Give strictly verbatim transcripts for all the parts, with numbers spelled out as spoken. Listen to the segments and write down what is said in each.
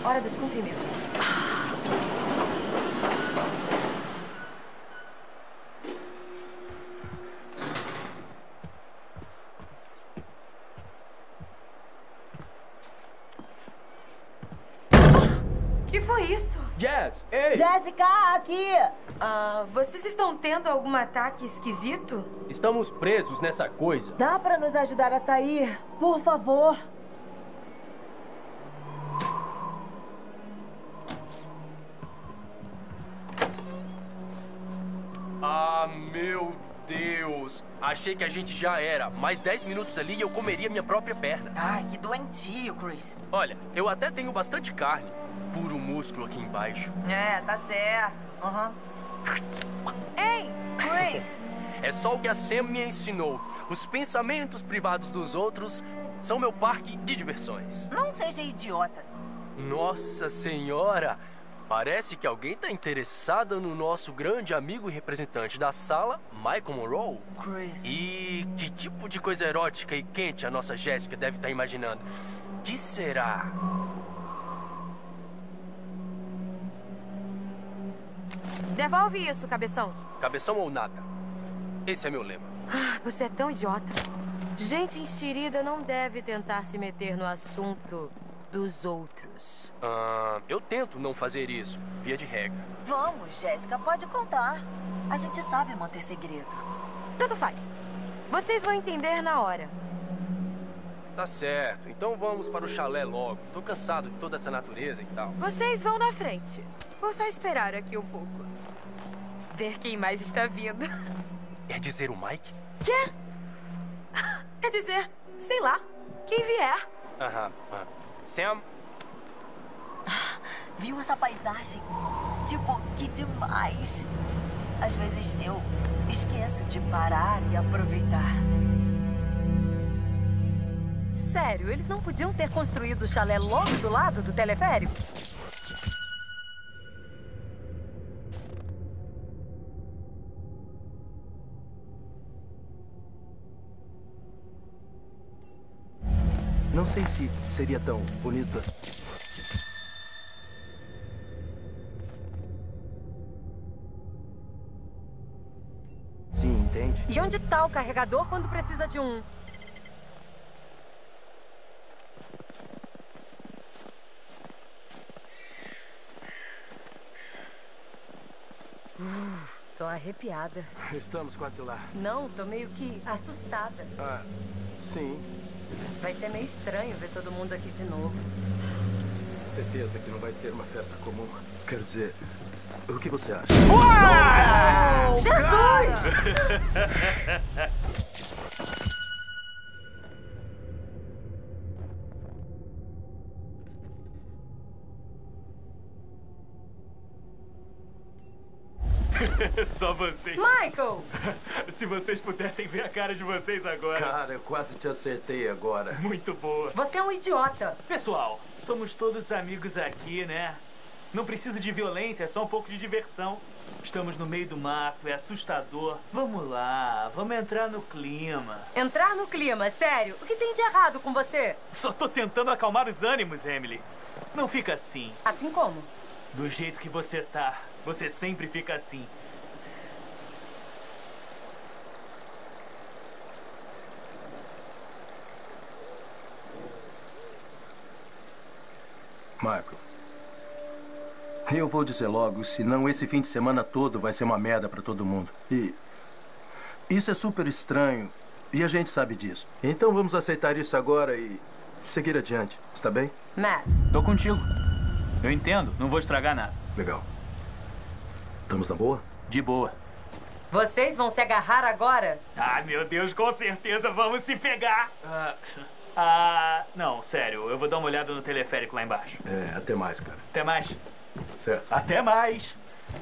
Hora dos cumprimentos. Que foi isso? Jazz, ei! Jéssica, aqui! Ah, vocês estão tendo algum ataque esquisito? Estamos presos nessa coisa. Dá pra nos ajudar a sair? Por favor. Ah, meu Deus! Achei que a gente já era. Mais dez minutos ali e eu comeria minha própria perna. Ai, que doentio, Chris. Olha, eu até tenho bastante carne. Puro músculo aqui embaixo. É, tá certo. Aham. Ei, Chris! É só o que a Sam me ensinou. Os pensamentos privados dos outros são meu parque de diversões. Não seja idiota. Nossa Senhora! Parece que alguém tá interessada no nosso grande amigo e representante da sala, Michael Monroe. Chris. E que tipo de coisa erótica e quente a nossa Jéssica deve estar imaginando? Que será? Devolve isso, cabeção. Cabeção ou nada? Esse é meu lema. Ah, você é tão idiota. Gente enxerida não deve tentar se meter no assunto dos outros. Ah, eu tento não fazer isso, via de regra. Vamos, Jéssica, pode contar. A gente sabe manter segredo. Tanto faz. Vocês vão entender na hora. Tá certo, então vamos para o chalé logo. Tô cansado de toda essa natureza e tal. Vocês vão na frente. Vou só esperar aqui um pouco. Ver quem mais está vindo. Quer dizer o Mike? Quê? Quer dizer, sei lá, quem vier. Aham. aham. Sam? Viu essa paisagem? Tipo, que demais. Às vezes eu esqueço de parar e aproveitar. Sério, eles não podiam ter construído o chalé logo do lado do teleférico? Não sei se seria tão bonito assim. Sim, entende? E onde tá o carregador quando precisa de um? Uh, tô arrepiada. Estamos quase lá. Não, tô meio que assustada. Ah, sim. Vai ser meio estranho ver todo mundo aqui de novo. Certeza que não vai ser uma festa comum. Quero dizer, o que você acha? Uau! Jesus! Só vocês. Michael! Se vocês pudessem ver a cara de vocês agora. Cara, eu quase te acertei agora. Muito boa. Você é um idiota. Pessoal, somos todos amigos aqui, né? Não precisa de violência, é só um pouco de diversão. Estamos no meio do mato, é assustador. Vamos lá, vamos entrar no clima. Entrar no clima, sério? O que tem de errado com você? Só tô tentando acalmar os ânimos, Emily. Não fica assim. Assim como? Do jeito que você tá. Você sempre fica assim. Michael, eu vou dizer logo, senão esse fim de semana todo vai ser uma merda pra todo mundo. E isso é super estranho e a gente sabe disso. Então vamos aceitar isso agora e seguir adiante, está bem? Matt. Tô contigo. Eu entendo, não vou estragar nada. Legal. Estamos na boa? De boa. Vocês vão se agarrar agora? Ah, meu Deus, com certeza vamos se pegar. Ah, ah, não, sério, eu vou dar uma olhada no teleférico lá embaixo. É, até mais, cara. Até mais. Certo. Até mais.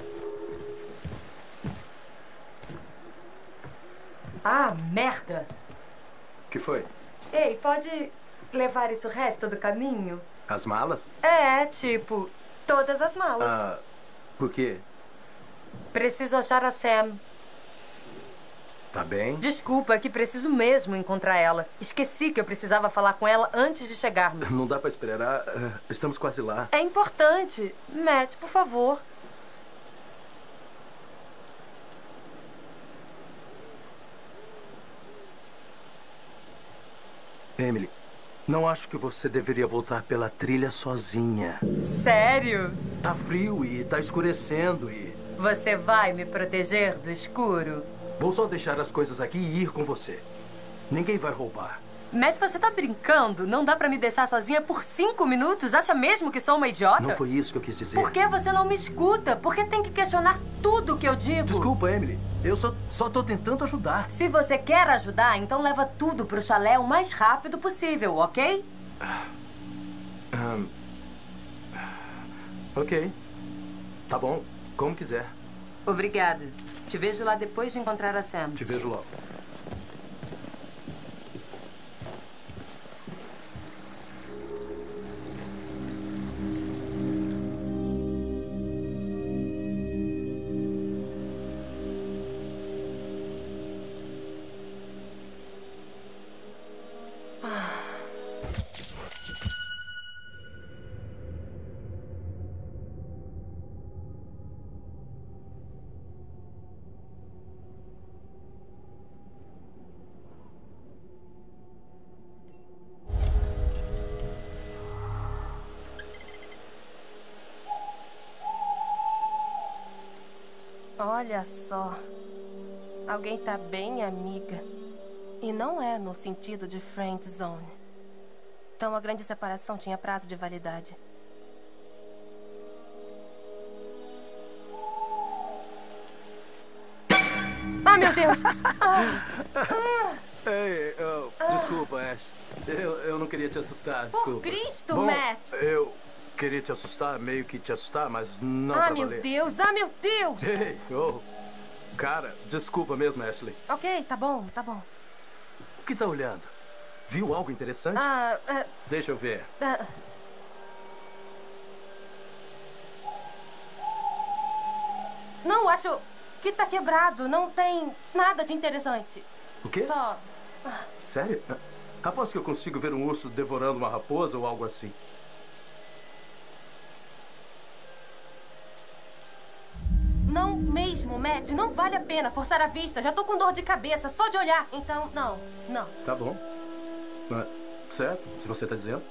Ah, merda! O que foi? Ei, pode levar isso o resto do caminho? As malas? É, tipo, todas as malas. Ah, por quê? Preciso achar a Sam. Tá bem? Desculpa, é que preciso mesmo encontrar ela. Esqueci que eu precisava falar com ela antes de chegarmos. Não dá pra esperar. Uh, estamos quase lá. É importante. Matt, por favor. Emily, não acho que você deveria voltar pela trilha sozinha. Sério? Tá frio e tá escurecendo e... Você vai me proteger do escuro? Vou só deixar as coisas aqui e ir com você. Ninguém vai roubar. Matt, você tá brincando? Não dá pra me deixar sozinha por cinco minutos? Acha mesmo que sou uma idiota? Não foi isso que eu quis dizer. Por que você não me escuta? Por que tem que questionar tudo que eu digo? Desculpa, Emily. Eu só, só tô tentando ajudar. Se você quer ajudar, então leva tudo pro chalé o mais rápido possível, ok? Um, ok. Tá bom. Como quiser. Obrigada. Te vejo lá depois de encontrar a Sam. Te vejo logo. Olha só. Alguém tá bem amiga. E não é no sentido de friend zone. Então a grande separação tinha prazo de validade. Ah, meu Deus! Ah. Ah. Ei, oh, desculpa, Ash. Eu, eu não queria te assustar, desculpa. Por Cristo, Bom, Matt! Eu queria te assustar, meio que te assustar, mas não Ah, pra meu valer. Deus! Ah, meu Deus! Ei, oh. Cara, desculpa mesmo, Ashley. Ok, tá bom, tá bom. O que tá olhando? Viu algo interessante? Ah, ah, Deixa eu ver. ah. Não, acho que tá quebrado. Não tem nada de interessante. O quê? Só... Sério? Aposto que eu consigo ver um urso devorando uma raposa ou algo assim. Não mesmo, Matt. Não vale a pena forçar a vista. Já tô com dor de cabeça só de olhar. Então, não, não. Tá bom. Ah, certo, se você tá dizendo.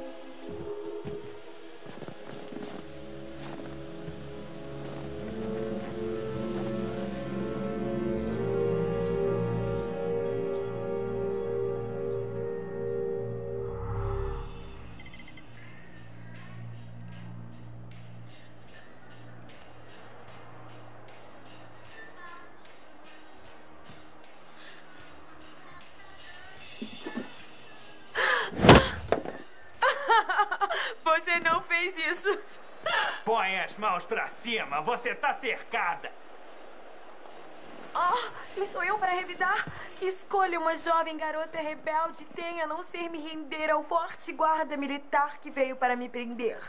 Você não fez isso. Põe as mãos pra cima, você tá cercada. Ah, quem sou eu para revidar? Que escolha uma jovem garota rebelde tem a não ser me render ao forte guarda militar que veio para me prender?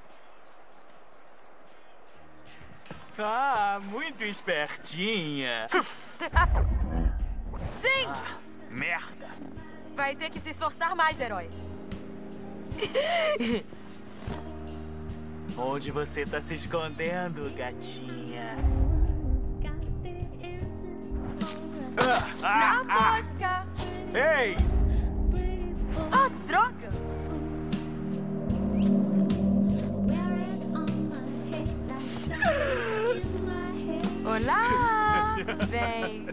Ah, muito espertinha. Sim! Ah, merda. Vai ter que se esforçar mais, herói. Onde você tá se escondendo, gatinha? Ah, ah, Na ah. mosca! Ei! Ah, droga! Olá! Vem!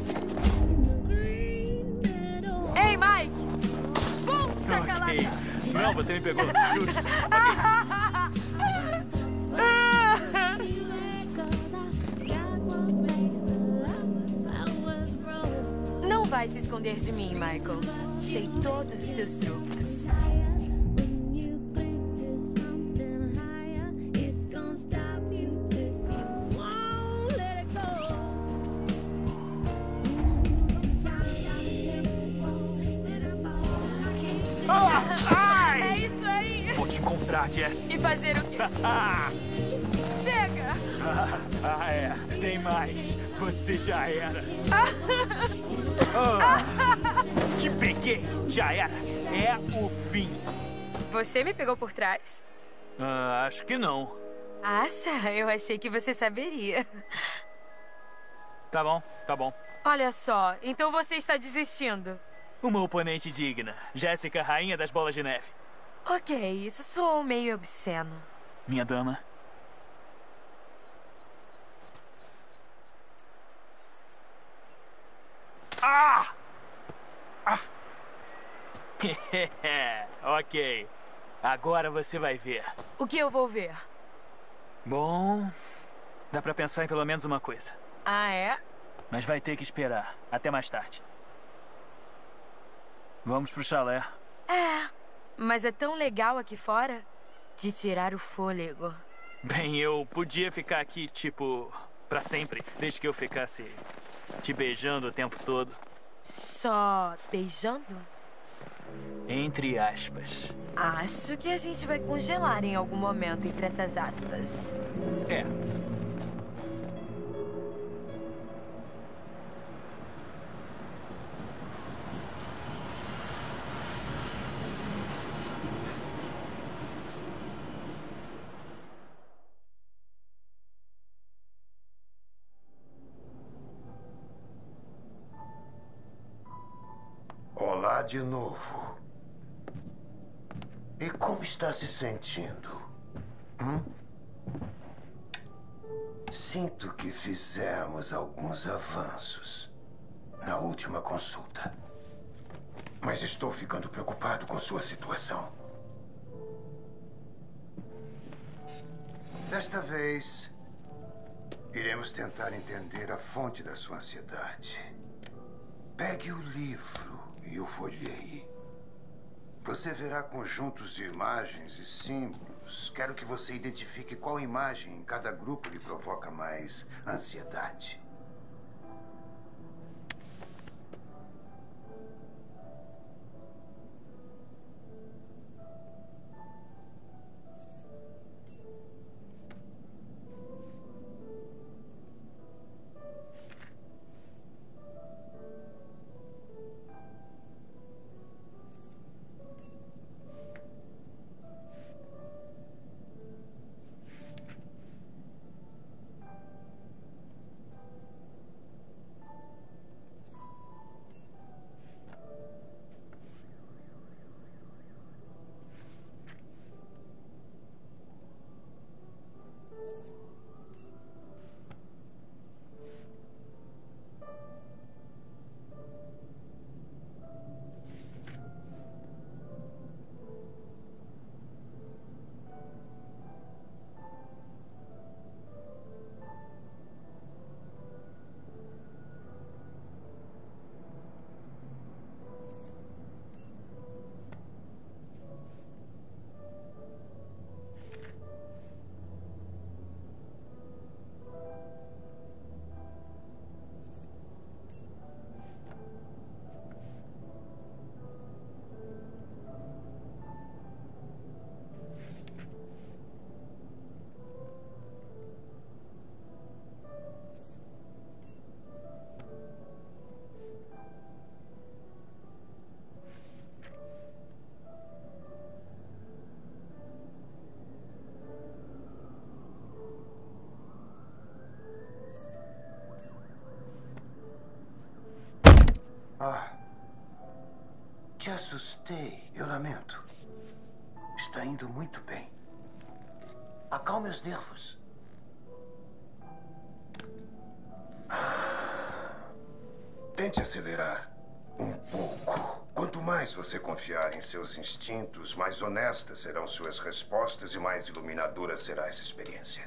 Ei, Mike! Puxa, Ok. calada! Não, você me pegou. Justo. Não vai se esconder de mim, Michael. Sei todos os seus truques. Ah, ai! É isso aí! Vou te encontrar, Jess. E fazer o quê? chega! Ah, ah, é. Tem mais. Você já era. Oh, te peguei. Já era. É o fim. Você me pegou por trás? Ah, acho que não. Acha? Eu achei que você saberia. Tá bom, tá bom. Olha só, então você está desistindo. Uma oponente digna. Jéssica, rainha das bolas de neve. Ok, isso soou meio obsceno. Minha dama. Ah! Ah! Ok. Agora você vai ver. O que eu vou ver? Bom, dá pra pensar em pelo menos uma coisa. Ah, é? Mas vai ter que esperar. Até mais tarde. Vamos pro chalé. É, mas é tão legal aqui fora de tirar o fôlego. Bem, eu podia ficar aqui, tipo, pra sempre, desde que eu ficasse te beijando o tempo todo. Só beijando? Entre aspas. Acho que a gente vai congelar em algum momento entre essas aspas. É. Olá de novo. E como está se sentindo? Hum? Sinto que fizemos alguns avanços na última consulta. Mas estou ficando preocupado com sua situação. Desta vez, iremos tentar entender a fonte da sua ansiedade. Pegue o livro e o folheie. Você verá conjuntos de imagens e símbolos. Quero que você identifique qual imagem em cada grupo lhe provoca mais ansiedade. Ah, te assustei. Eu lamento. Está indo muito bem. Acalme os nervos. Tente acelerar um pouco. Quanto mais você confiar em seus instintos, mais honestas serão suas respostas e mais iluminadora será essa experiência.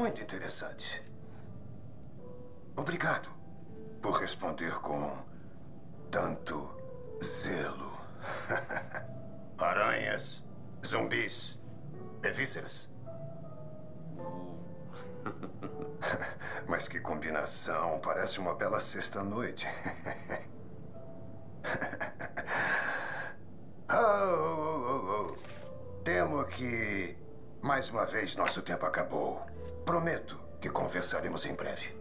muito interessante. Obrigado por responder com tanto zelo. Aranhas, zumbis, e vísceras. Mas que combinação, parece uma bela sexta-noite. oh, oh, oh, oh. Temo que, mais uma vez, nosso tempo acabou. Prometo que conversaremos em breve.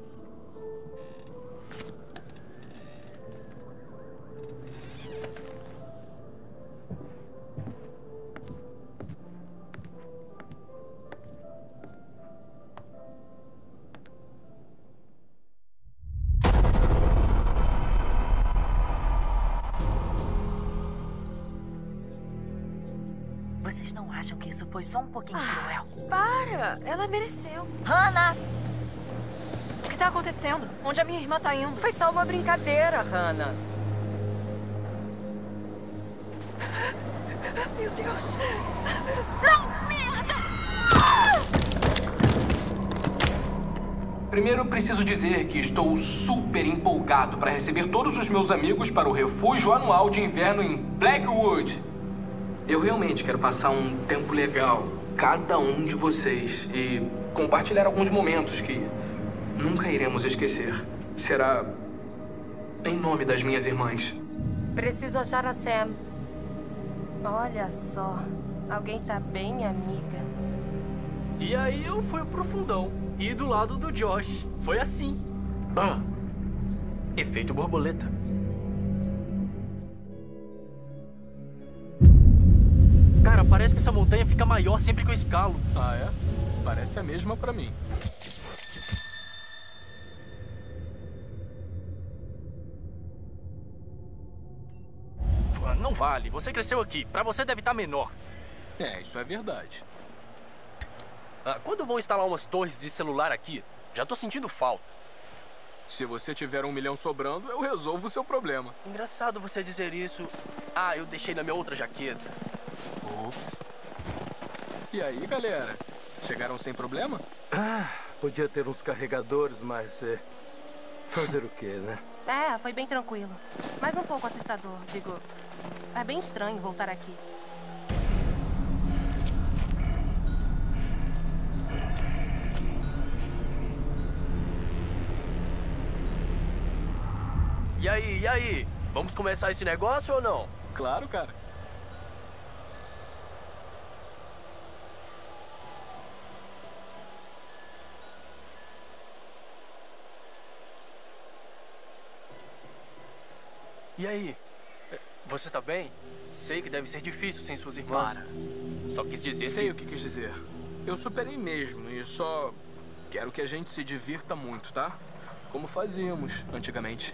Vocês não acham que isso foi só um pouquinho Ah, cruel? para! Ela mereceu. Hannah! O que tá acontecendo? Onde a minha irmã tá indo? Foi só uma brincadeira, Hannah. Meu Deus. Primeiro, preciso dizer que estou super empolgado para receber todos os meus amigos para o refúgio anual de inverno em Blackwood. Eu realmente quero passar um tempo legal, cada um de vocês, e compartilhar alguns momentos que nunca iremos esquecer. Será em nome das minhas irmãs. Preciso achar a Sam. Olha só, alguém tá bem amiga. E aí eu fui pro fundão. E do lado do Josh. Foi assim. Bam! Efeito borboleta. Cara, parece que essa montanha fica maior sempre que eu escalo. Ah, é? Parece a mesma pra mim. Não vale, você cresceu aqui. Pra você deve estar menor. É, isso é verdade. Ah, quando vão instalar umas torres de celular aqui? Já tô sentindo falta. Se você tiver um milhão sobrando, eu resolvo o seu problema. Engraçado você dizer isso. Ah, eu deixei na minha outra jaqueta. Ops. E aí, galera? Chegaram sem problema? Ah, podia ter uns carregadores, mas... É... fazer o quê, né? É, foi bem tranquilo. Mas um pouco assustador, digo. É bem estranho voltar aqui. E aí, e aí? Vamos começar esse negócio ou não? Claro, cara. E aí? Você tá bem? Sei que deve ser difícil sem suas irmãs. Para. Só quis dizer Sei que... o que quis dizer. Eu superei mesmo e só quero que a gente se divirta muito, tá? Como fazíamos antigamente.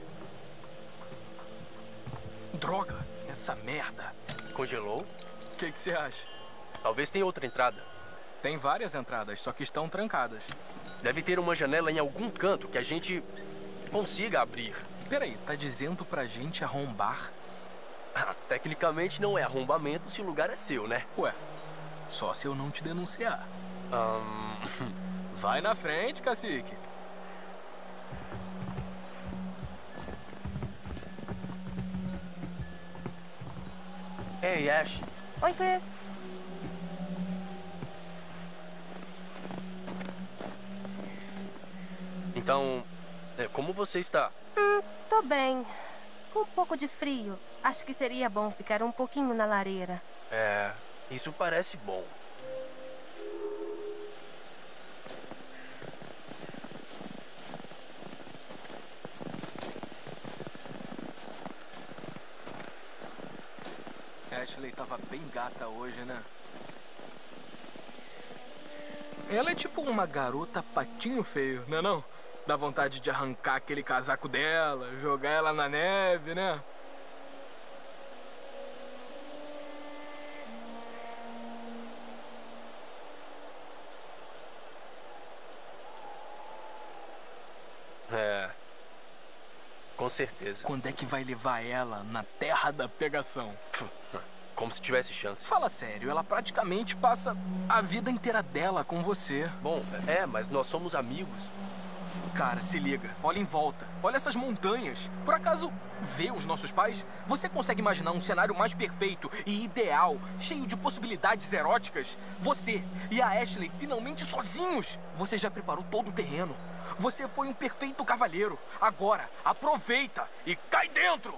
Droga, essa merda. Congelou? O que que você acha? Talvez tenha outra entrada. Tem várias entradas, só que estão trancadas. Deve ter uma janela em algum canto que a gente consiga abrir. Peraí, tá dizendo pra gente arrombar? Ah, tecnicamente não é arrombamento se o lugar é seu, né? Ué, só se eu não te denunciar. Um... Vai na frente, cacique. Ei, Ash. Oi, Chris. Então, é, como você está? Hum, tô bem. Com um pouco de frio. Acho que seria bom ficar um pouquinho na lareira. É, isso parece bom. Ashley tava bem gata hoje, né? Ela é tipo uma garota patinho feio, né não? Dá vontade de arrancar aquele casaco dela, jogar ela na neve, né? É. Com certeza. Quando é que vai levar ela na terra da pegação? Como se tivesse chance. Fala sério, ela praticamente passa a vida inteira dela com você. Bom, é, mas nós somos amigos. Cara, se liga. Olha em volta. Olha essas montanhas. Por acaso, vê os nossos pais? Você consegue imaginar um cenário mais perfeito e ideal, cheio de possibilidades eróticas? Você e a Ashley finalmente sozinhos. Você já preparou todo o terreno. Você foi um perfeito cavalheiro. Agora, aproveita e cai dentro!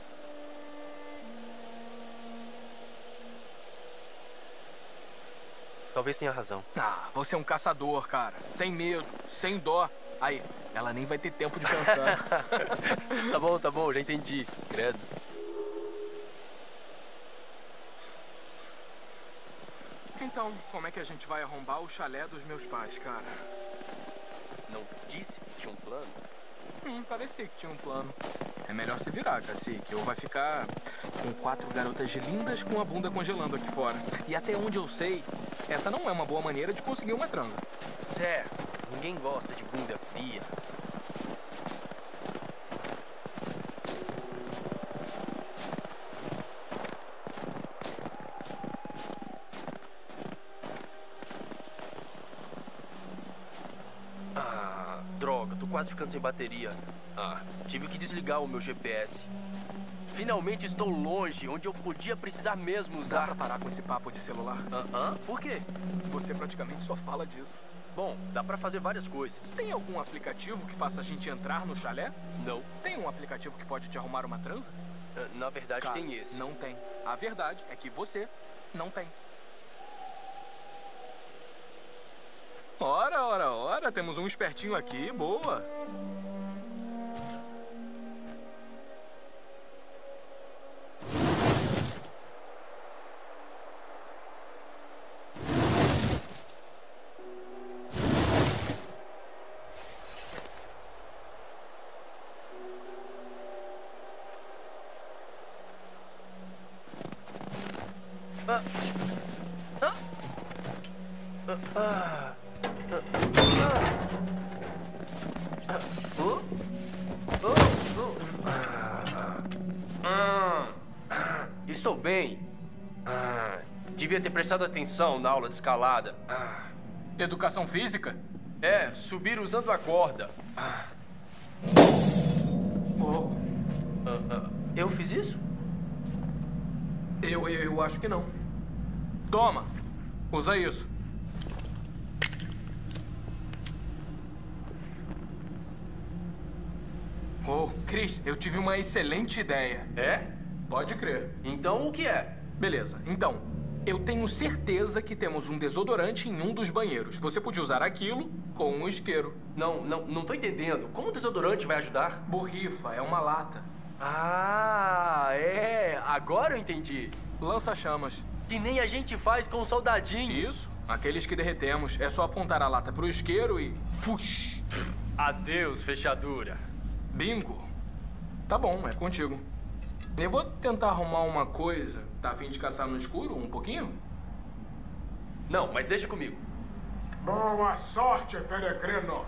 Talvez tenha razão. Ah, você é um caçador, cara. Sem medo, sem dó. Aí, ela nem vai ter tempo de pensar. Tá bom, tá bom, já entendi. Credo. Então, como é que a gente vai arrombar o chalé dos meus pais, cara? Não disse que tinha um plano? Hum, parecia que tinha um plano. É melhor se virar, cacique, ou vai ficar com quatro garotas lindas com a bunda congelando aqui fora. E até onde eu sei, essa não é uma boa maneira de conseguir uma transa. Certo, ninguém gosta de bunda fria. Ah, droga, tô quase ficando sem bateria. Ah, tive que desligar o meu G P S. Finalmente estou longe, onde eu podia precisar mesmo usar. Dá pra parar com esse papo de celular? Aham, por quê? Você praticamente só fala disso. Bom, dá pra fazer várias coisas. Tem algum aplicativo que faça a gente entrar no chalé? Não. Tem um aplicativo que pode te arrumar uma transa? Na verdade, Cara, tem esse. Não tem. A verdade é que você não tem. Ora, ora, ora, temos um espertinho aqui, boa. Ah. Ah. Ah. Ah. Ah. Oh. Oh. Oh. Ah. Ah. Estou bem. Ah. Devia ter prestado atenção na aula de escalada. Ah. Educação física? É, subir usando a corda. Ah. Oh. Ah, ah. Eu fiz isso? Eu, eu, eu acho que não. Toma, usa isso. Oh, Chris, eu tive uma excelente ideia. É? Pode crer. Então o que é? Beleza, então, eu tenho certeza que temos um desodorante em um dos banheiros. Você podia usar aquilo com um isqueiro. Não, não, não tô entendendo. Como o desodorante vai ajudar? Borrifa, é uma lata. Ah, é. Agora eu entendi. Lança-chamas. Que nem a gente faz com os soldadinhos. Isso. Aqueles que derretemos. É só apontar a lata pro isqueiro e... Fush! Adeus, fechadura. Bingo. Tá bom, é contigo. Eu vou tentar arrumar uma coisa. Tá a fim de caçar no escuro um pouquinho? Não, mas deixa comigo. Boa sorte, peregrino.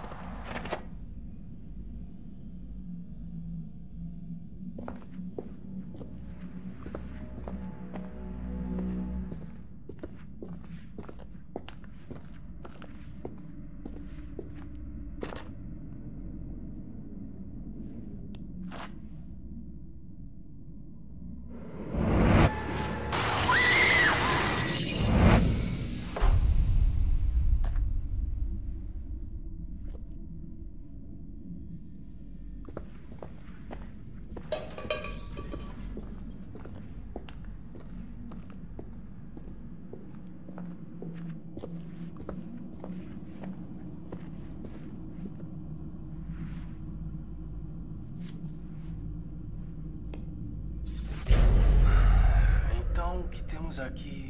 Então, o que temos aqui?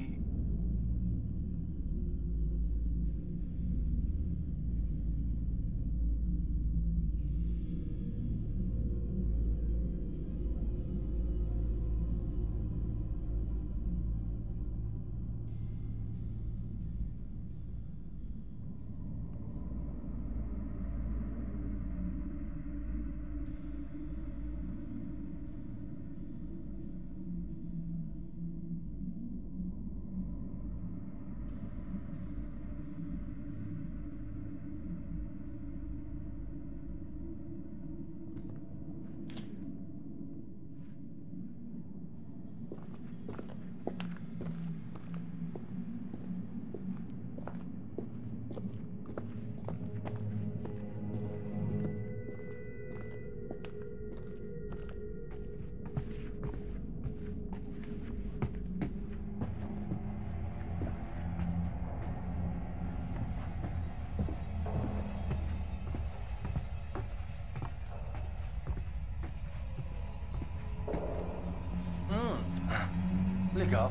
legal.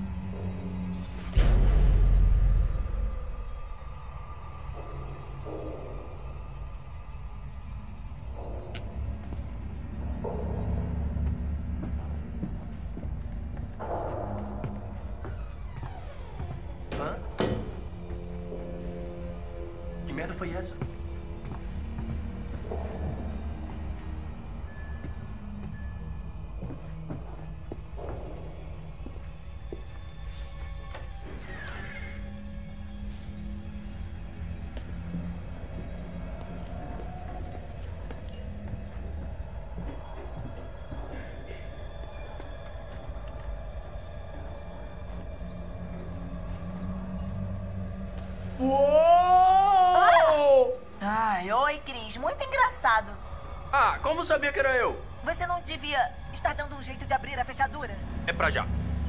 Hã? Que merda foi essa? Uou! Ai, oi, Cris. Muito engraçado. Ah, como sabia que era eu? Você não devia estar dando um jeito de abrir a fechadura? É pra já.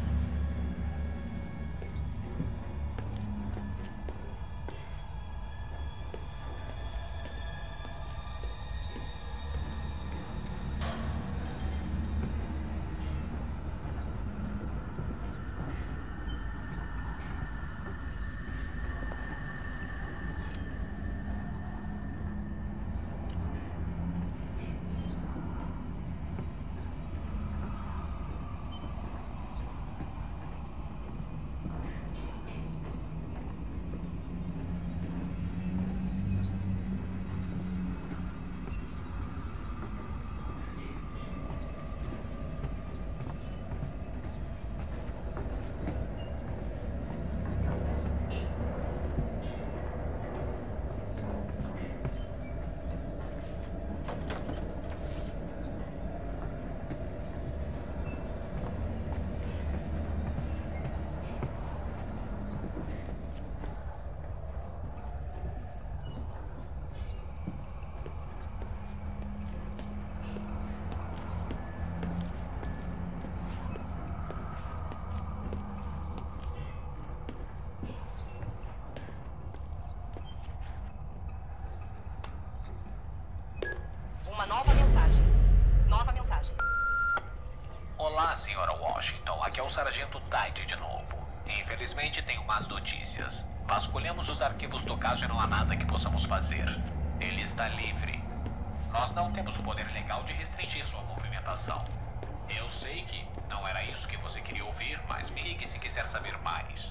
Uma nova mensagem. Nova mensagem. Olá, senhora Washington. Aqui é o Sargento Tite de novo. Infelizmente, tenho más notícias. Vasculhamos os arquivos do caso e não há nada que possamos fazer. Ele está livre. Nós não temos o poder legal de restringir sua movimentação. Eu sei que não era isso que você queria ouvir, mas me ligue se quiser saber mais.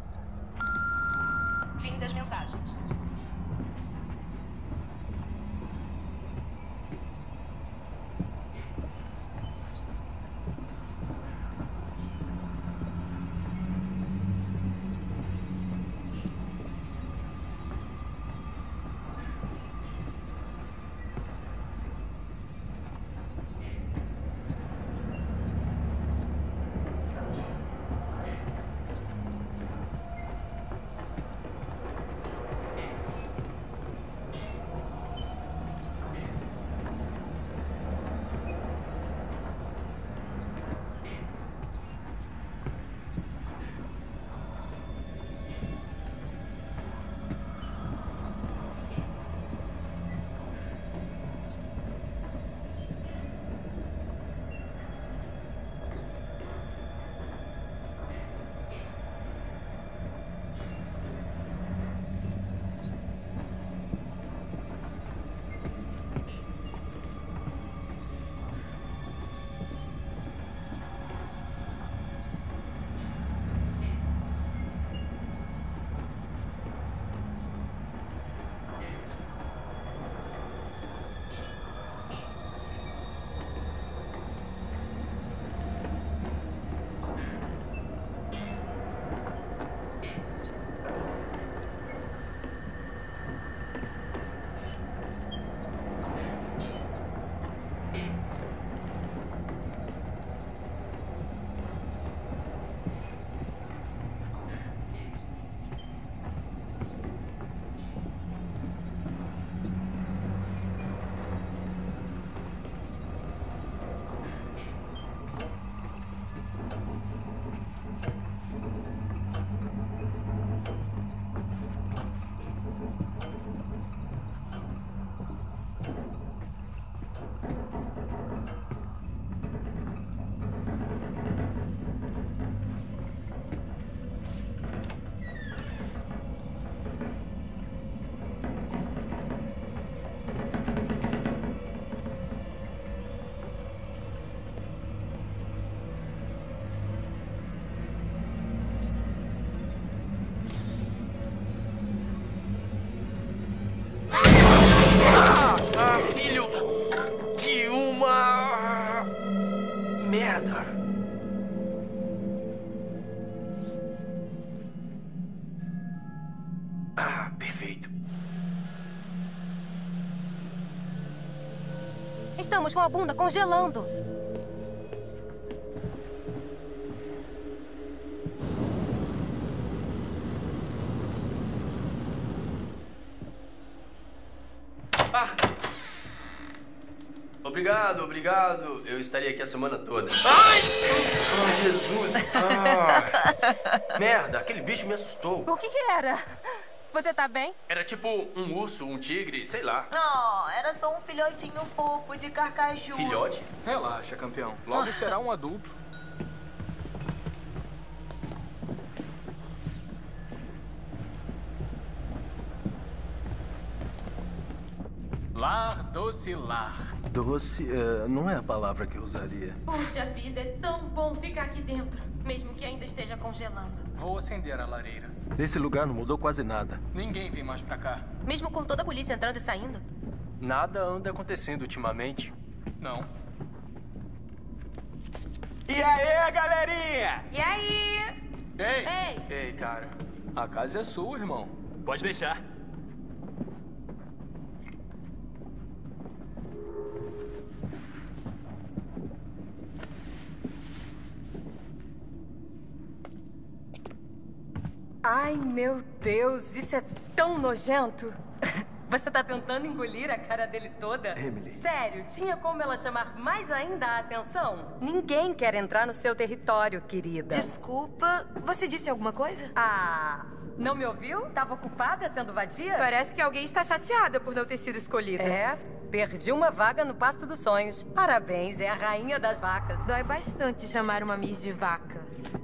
Fim das mensagens. Estamos com a bunda congelando. Ah. Obrigado, obrigado. Eu estaria aqui a semana toda. Ai! Oh, Jesus! Ah. Merda, aquele bicho me assustou. O que que era? Você tá bem? Era tipo um urso, um tigre, sei lá. Não, era só um filhotinho fofo de carcaju. Filhote? Relaxa, campeão. Logo será um adulto. Lar, doce lar. Doce uh, não é a palavra que eu usaria. Puxa vida, é tão bom ficar aqui dentro, mesmo que ainda esteja congelando. Vou acender a lareira. Esse lugar não mudou quase nada. Ninguém vem mais pra cá. Mesmo com toda a polícia entrando e saindo? Nada anda acontecendo ultimamente. Não. E aí, galerinha? E aí? Ei! Ei! Ei, cara. A casa é sua, irmão. Pode deixar. Ai, meu Deus, isso é tão nojento. Você tá tentando engolir a cara dele toda? Emily. Sério, tinha como ela chamar mais ainda a atenção? Ninguém quer entrar no seu território, querida. Desculpa, você disse alguma coisa? Ah, não me ouviu? Tava ocupada sendo vadia? Parece que alguém está chateada por não ter sido escolhida. É, perdi uma vaga no pasto dos sonhos. Parabéns, é a rainha das vacas. Dói bastante chamar uma Miss de vaca.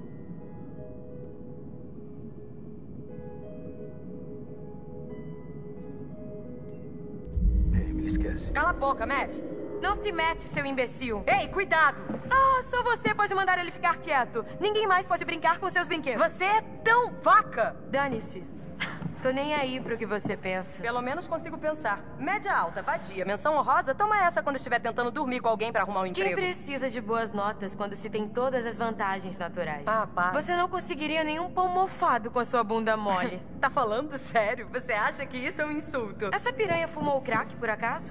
Esquece. Cala a boca, Matt. Não se mete, seu imbecil. Ei, cuidado! Ah, só você pode mandar ele ficar quieto. Ninguém mais pode brincar com seus brinquedos. Você é tão vaca! Dane-se. Tô nem aí pro que você pensa. Pelo menos consigo pensar. Média alta, vadia, menção honrosa, toma essa quando estiver tentando dormir com alguém pra arrumar um emprego. Quem precisa de boas notas quando se tem todas as vantagens naturais? Ah, pá. Você não conseguiria nenhum pão mofado com a sua bunda mole. Tá falando sério? Você acha que isso é um insulto? Essa piranha fumou crack, por acaso?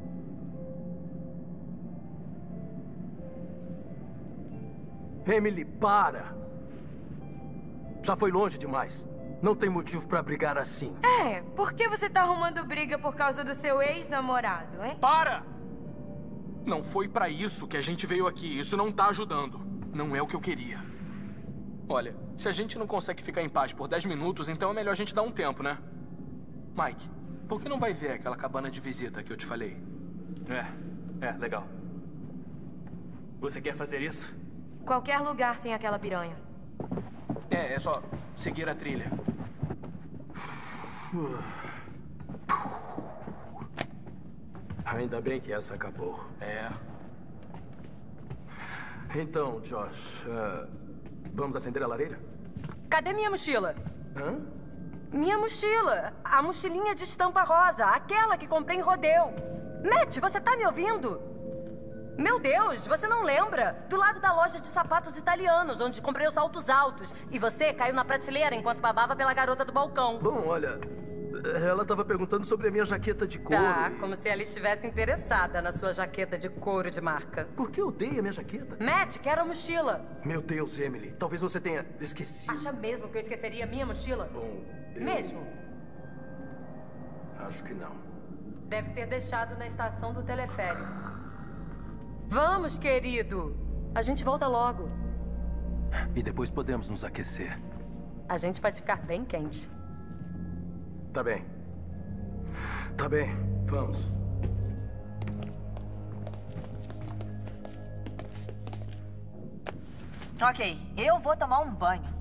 Emily, para! Já foi longe demais. Não tem motivo pra brigar assim. É, por que você tá arrumando briga por causa do seu ex-namorado, hein? Para! Não foi pra isso que a gente veio aqui. Isso não tá ajudando. Não é o que eu queria. Olha, se a gente não consegue ficar em paz por dez minutos, então é melhor a gente dar um tempo, né? Mike, por que não vai ver aquela cabana de visita que eu te falei? É, é, legal. Você quer fazer isso? Qualquer lugar sem aquela piranha. É, é só seguir a trilha. Ainda bem que essa acabou. É. Então, Josh, uh, vamos acender a lareira? Cadê minha mochila? Hã? Minha mochila. A mochilinha de estampa rosa. Aquela que comprei em rodeo. Matt, você tá me ouvindo? Meu Deus, você não lembra? Do lado da loja de sapatos italianos, onde comprei os saltos altos. E você caiu na prateleira enquanto babava pela garota do balcão. Bom, olha, ela estava perguntando sobre a minha jaqueta de couro. Tá, e... como se ela estivesse interessada na sua jaqueta de couro de marca. Por que odeia a minha jaqueta? Matt, quero a mochila. Meu Deus, Emily, talvez você tenha esquecido. Acha mesmo que eu esqueceria a minha mochila? Bom, eu... Mesmo? Acho que não. Deve ter deixado na estação do teleférico. Vamos, querido. A gente volta logo. E depois podemos nos aquecer. A gente pode ficar bem quente. Tá bem. Tá bem, vamos. Ok, eu vou tomar um banho.